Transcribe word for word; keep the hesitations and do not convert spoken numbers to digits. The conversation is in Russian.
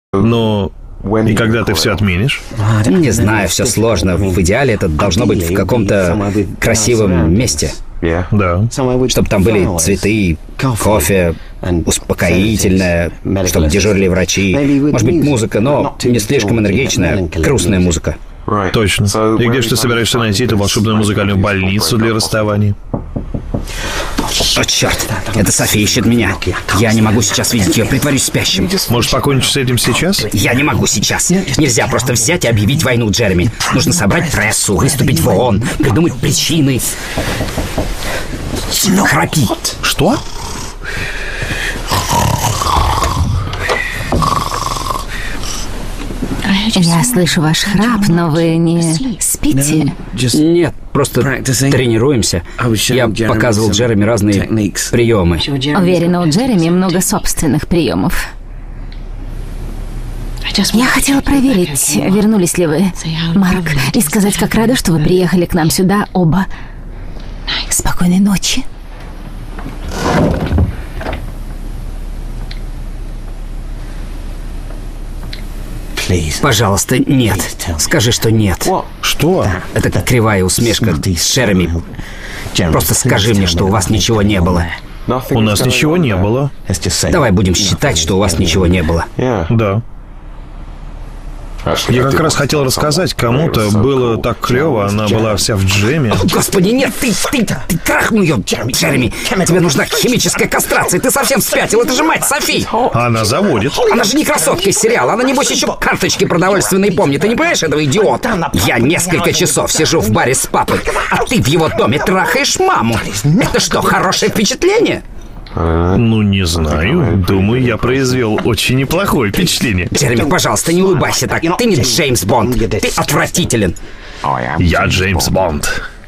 Но и когда ты все отменишь? Не знаю, все сложно. В идеале это должно быть в каком-то красивом месте. Да. Чтобы там были цветы, кофе, успокоительное, чтобы дежурили врачи. Может быть, музыка, но не слишком энергичная, грустная музыка. Точно. И где же ты собираешься найти эту волшебную музыкальную больницу для расставаний? О, черт! Это Софи ищет меня. Я не могу сейчас видеть ее, притворюсь спящим. Можешь покончить с этим сейчас? Я не могу сейчас. Нельзя просто взять и объявить войну Джереми. Нужно собрать прессу, выступить в ООН, придумать причины. Храпи. Что? Я слышу ваш храп, но вы не спите? Нет, просто тренируемся. Я показывал Джереми разные приемы. Уверена, у Джереми много собственных приемов. Я хотела проверить, вернулись ли вы, Марк, и сказать, как рада, что вы приехали к нам сюда оба. Спокойной ночи. Пожалуйста, нет. Скажи, что нет. Что? Это кривая усмешка с Джереми. Просто скажи мне, что у вас ничего не было. У нас ничего не было. Давай будем считать, что у вас ничего не было. Да. Я как раз хотел рассказать кому-то, было так клево, она была вся в джеме. Господи, нет, ты, ты, ты трахнул ее, Джереми. Тебе нужна химическая кастрация, ты совсем спятил, это же мать Софи. Она заводит. Она же не красотка из сериала, она небось еще карточки продовольственные помнит, ты не понимаешь этого, идиота? Я несколько часов сижу в баре с папой, а ты в его доме трахаешь маму. Это что, хорошее впечатление? Ну, не знаю. Думаю, я произвел очень неплохое впечатление. Джереми, пожалуйста, не улыбайся так. Ты не Джеймс Бонд. Ты отвратителен. Я Джеймс Бонд.